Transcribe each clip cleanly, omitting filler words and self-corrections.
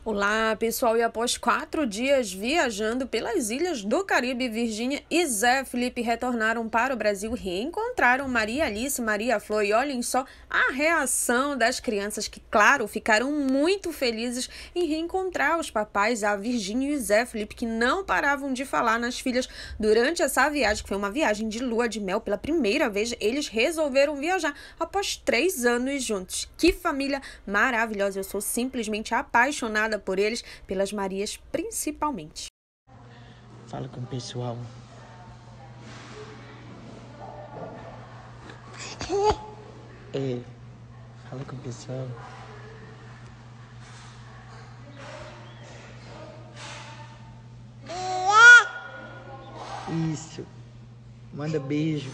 Olá, pessoal, e após 4 dias viajando pelas ilhas do Caribe, Virgínia e Zé Felipe retornaram para o Brasil e reencontraram Maria Alice e Maria Flor. E olhem só a reação das crianças que, claro, ficaram muito felizes em reencontrar os papais, a Virgínia e o Zé Felipe, que não paravam de falar nas filhas durante essa viagem, que foi uma viagem de lua de mel. Pela primeira vez, eles resolveram viajar após 3 anos juntos. Que família maravilhosa! Eu sou simplesmente apaixonada por eles, pelas Marias principalmente. Fala com o pessoal. Fala com o pessoal. Isso. Manda beijo.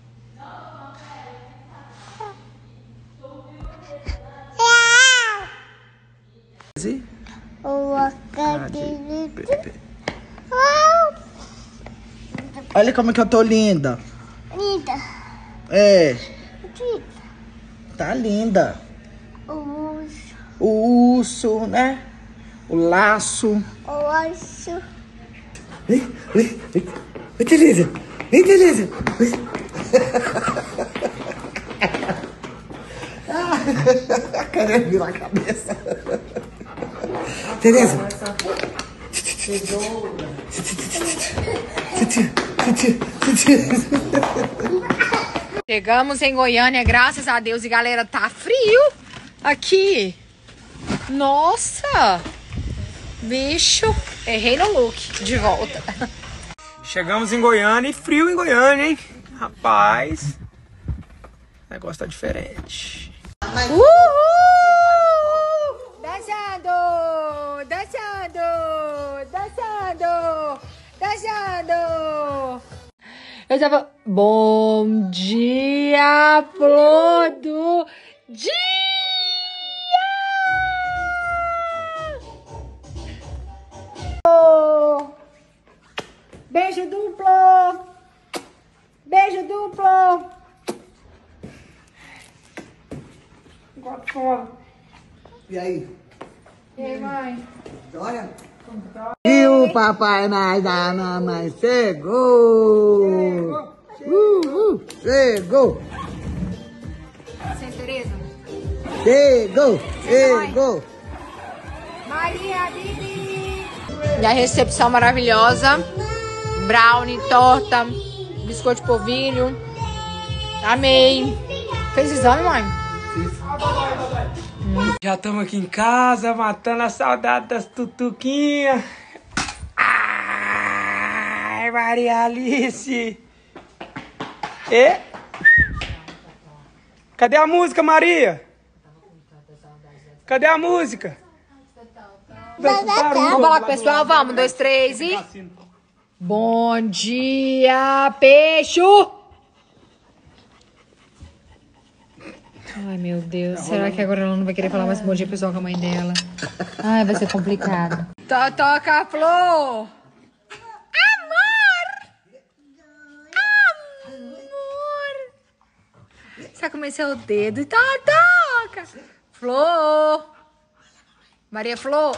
Olha como que eu tô linda. Linda. É. Tá linda. O urso, né? O laço. O urso. Oi, Tereza. Vem, Tereza. Querendo virar a cabeça. Tereza. Chegamos em Goiânia, graças a Deus. E galera, tá frio aqui. Nossa. Bicho. Errei no look. De volta. Chegamos em Goiânia e frio em Goiânia, hein? Rapaz. O negócio tá diferente. Uhul! Dançando! Dançando! Dançando! Dançando! Eu tava... Bom dia, flor do dia! Beijo duplo! Beijo duplo! E aí? E aí, mãe? Olha. E o papai mais da mamãe chegou. Chegou. Sem Tereza? Chegou. Maria Bibi! E a recepção maravilhosa. Brownie, torta, biscoito de polvilho. Amei. Fez exame, mãe? Já estamos aqui em casa, matando a saudade das tutuquinhas. Ai, Maria Alice. E? Cadê a música, Maria? Cadê a música? Vamos falar com o pessoal? Vamos, 1, 2, 3 e... Bom dia, peixe! Ai, meu Deus. Será que agora ela não vai querer falar mais bom dia pessoal com a mãe dela? Ai, vai ser complicado. Toca, Flor! Amor! Sabe como é seu dedo? Toca! Flor! Maria Flor!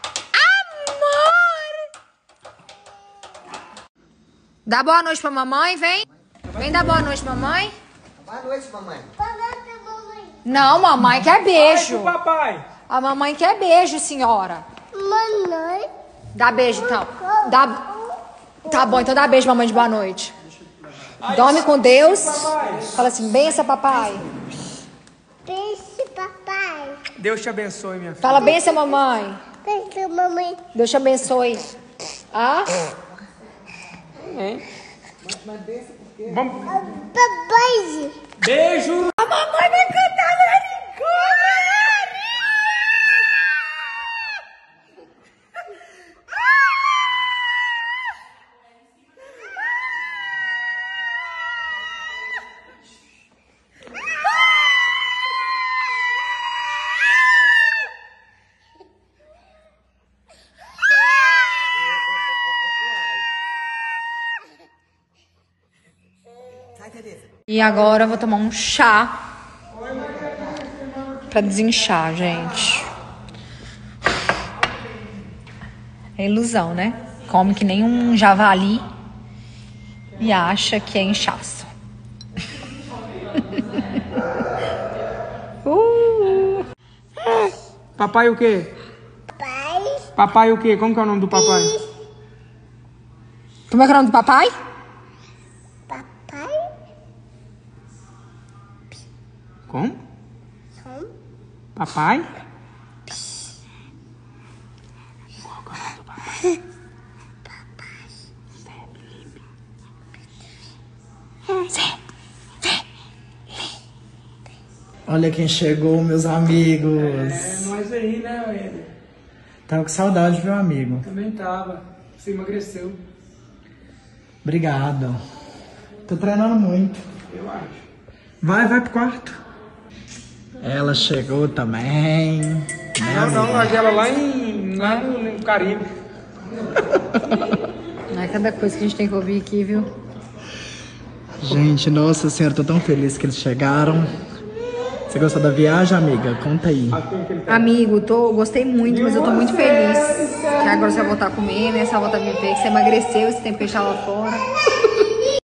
Dá boa noite pra mamãe, vem. Vem dar boa noite, mamãe. Boa noite, mamãe. Não, mamãe quer beijo. Ai, papai. A mamãe quer beijo, senhora. Mamãe. Dá beijo, então. Tá bom, então dá beijo, mamãe, de boa noite. Dorme com Deus. Fala assim, benção, papai. Beijo, papai. Deus te abençoe, minha filha. Fala benção, mamãe. Beijo, mamãe. Deus te abençoe. Ah? Vamos. Papai. Beijo. A mamãe vai cantar E agora eu vou tomar um chá pra desinchar, gente. É ilusão, né? Come que nem um javali e acha que é inchaço. Papai o quê? Pai. Papai o quê? Como que é o nome do papai? Como é que é o nome do papai? Papai. Como? Papai? Olha quem chegou, meus amigos. Nós aí, né, Eder? Tava com saudade, meu amigo. Também tava. Você emagreceu. Obrigado. Tô treinando muito. Eu acho. Vai pro quarto. Ela chegou também. Não, larguei ela lá no Caribe. É cada coisa que a gente tem que ouvir aqui, viu? Gente, nossa senhora, tô tão feliz que eles chegaram. Você gostou da viagem, amiga? Conta aí. Amigo, gostei muito, mas eu tô muito feliz. Que agora você vai voltar a comer, né? Você vai voltar a viver, que você emagreceu esse tempo que a gente tava fora.